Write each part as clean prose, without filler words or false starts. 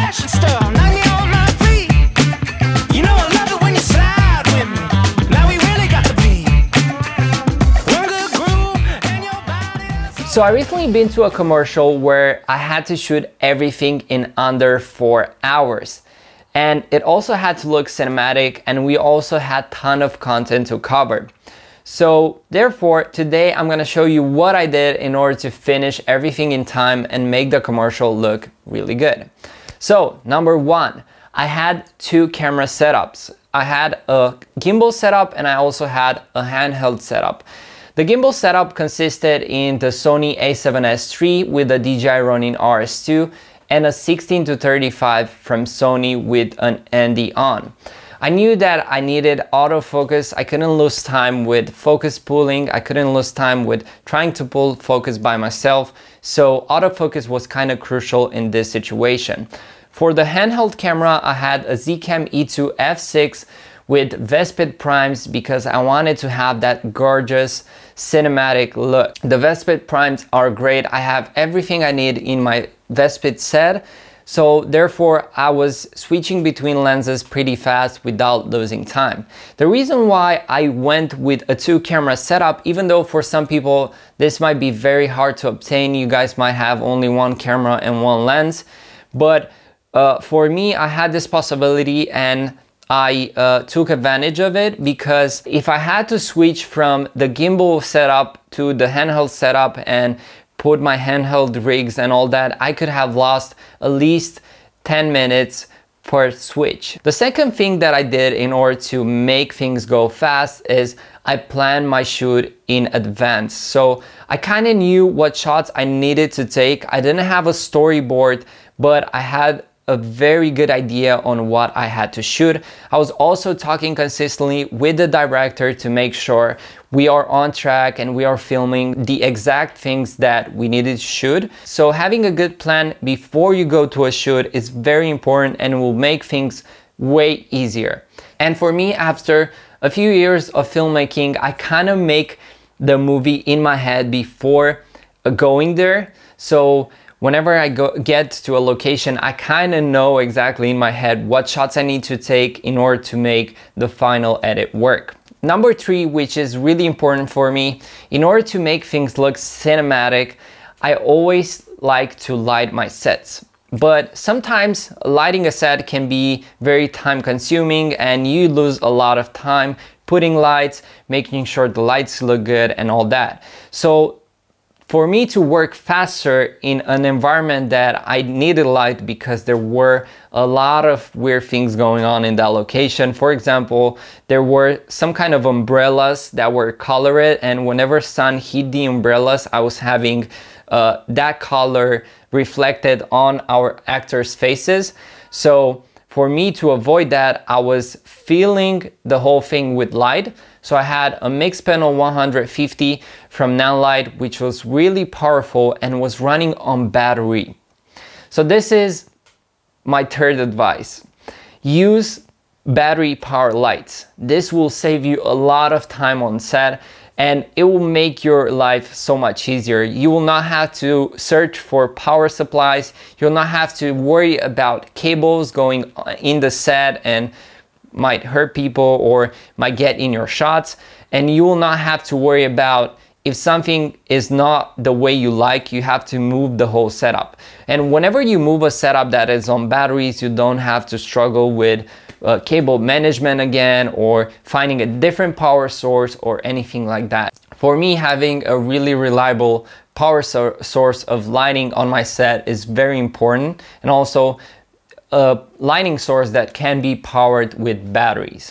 fashion stuff, knock me on my feet. You know I love it when you slide with me. Now we really got the beat. One good groove and your body. So I recently been to a commercial where I had to shoot everything in under 4 hours. And it also had to look cinematic, and we also had a ton of content to cover. So therefore, today I'm gonna show you what I did in order to finish everything in time and make the commercial look really good. So number one, I had 2 camera setups. I had a gimbal setup and I also had a handheld setup. The gimbal setup consisted in the Sony a7S III with a DJI Ronin RS2 and a 16-35 from Sony with an ND on. I knew that I needed autofocus. I couldn't lose time with focus pulling. I couldn't lose time with trying to pull focus by myself. So autofocus was kind of crucial in this situation. For the handheld camera, I had a ZCam E2-F6 with Vespid primes because I wanted to have that gorgeous cinematic look. The Vespid primes are great. I have everything I need in my Vespid set. So therefore, I was switching between lenses pretty fast without losing time. The reason why I went with a 2 camera setup, even though for some people this might be very hard to obtain, you guys might have only 1 camera and 1 lens, but for me, I had this possibility and I took advantage of it, because if I had to switch from the gimbal setup to the handheld setup and put my handheld rigs and all that, I could have lost at least 10 minutes per switch. The second thing that I did in order to make things go fast is I planned my shoot in advance. So I kind of knew what shots I needed to take. I didn't have a storyboard, but I had a very good idea on what I had to shoot. I was also talking consistently with the director to make sure we are on track and we are filming the exact things that we needed to shoot. So having a good plan before you go to a shoot is very important and will make things way easier. And for me, after a few years of filmmaking, I kind of make the movie in my head before going there. So whenever I get to a location, I kind of know exactly in my head what shots I need to take in order to make the final edit work. Number 3, which is really important for me, in order to make things look cinematic, I always like to light my sets. But sometimes lighting a set can be very time consuming and you lose a lot of time putting lights, making sure the lights look good and all that. So for me to work faster in an environment that I needed light, because there were a lot of weird things going on in that location. For example, there were some kind of umbrellas that were colored, and whenever sun hit the umbrellas, I was having that color reflected on our actors' faces. So for me to avoid that, I was filling the whole thing with light. So I had a mixed panel 150 from Nanlite, which was really powerful and was running on battery. So this is my third advice. Use battery power lights. This will save you a lot of time on set and it will make your life so much easier. You will not have to search for power supplies. You'll not have to worry about cables going in the set and might hurt people or might get in your shots. And you will not have to worry about if something is not the way you like, you have to move the whole setup. And whenever you move a setup that is on batteries, you don't have to struggle with cable management again or finding a different power source or anything like that. For me, having a really reliable power source of lighting on my set is very important, and also a lighting source that can be powered with batteries.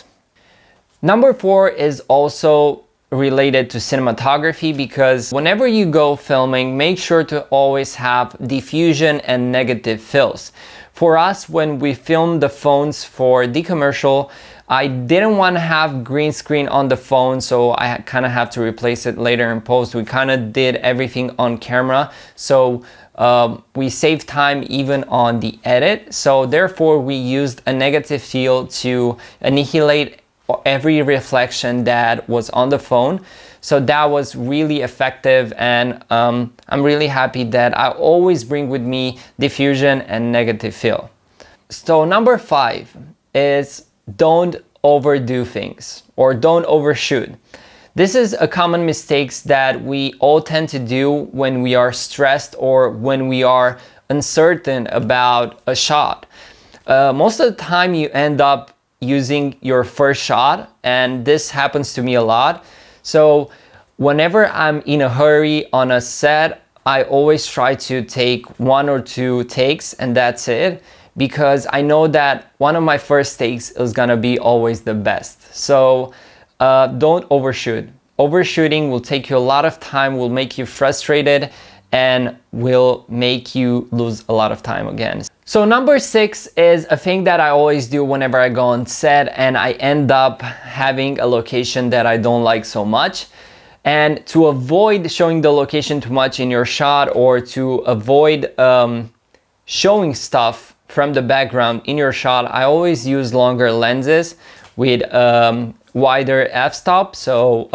Number 4 is also related to cinematography, because whenever you go filming, make sure to always have diffusion and negative fills. For us, when we filmed the phones for the commercial, I didn't want to have green screen on the phone, so I kind of have to replace it later in post. We kind of did everything on camera, so we saved time even on the edit. So therefore, we used a negative fill to annihilate every reflection that was on the phone. So that was really effective, and I'm really happy that I always bring with me diffusion and negative fill. So number 5 is don't overdo things or don't overshoot. This is a common mistake that we all tend to do when we are stressed or when we are uncertain about a shot. Most of the time you end up using your first shot, and this happens to me a lot. So whenever I'm in a hurry on a set, I always try to take 1 or 2 takes and that's it, because I know that one of my first takes is gonna be always the best. So don't overshoot. Overshooting will take you a lot of time, will make you frustrated, and will make you lose a lot of time again. So number 6 is a thing that I always do whenever I go on set and I end up having a location that I don't like so much. And to avoid showing the location too much in your shot, or to avoid showing stuff from the background in your shot, I always use longer lenses with wider f-stop. So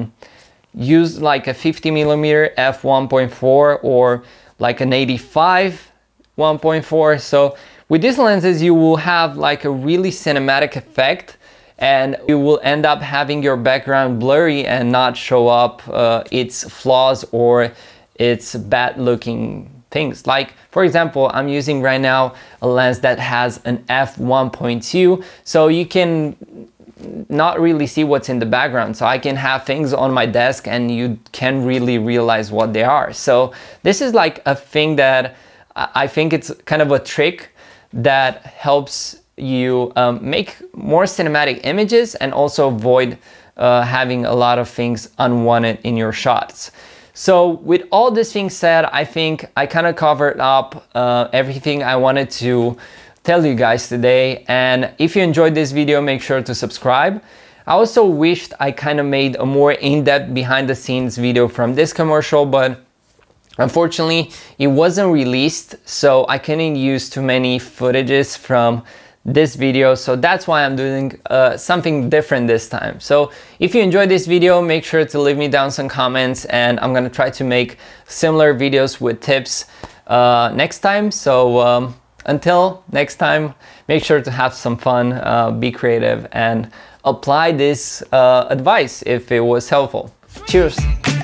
use like a 50mm f1.4 or like an 85 1.4. So with these lenses you will have like a really cinematic effect, and you will end up having your background blurry and not show up its flaws or its bad looking things. Like for example, I'm using right now a lens that has an f1.2, so you can not really see what's in the background. So I can have things on my desk and you can really realize what they are. So this is like a thing that I think it's kind of a trick that helps you make more cinematic images and also avoid having a lot of things unwanted in your shots. So with all this being said, I think I kind of covered up everything I wanted to tell you guys today. And if you enjoyed this video, make sure to subscribe. I also wished I kind of made a more in-depth behind the scenes video from this commercial, but unfortunately it wasn't released, so I couldn't use too many footages from this video. So that's why I'm doing something different this time. So if you enjoyed this video, make sure to leave me down some comments, and I'm gonna try to make similar videos with tips next time. So until next time, make sure to have some fun, be creative, and apply this advice if it was helpful. Cheers!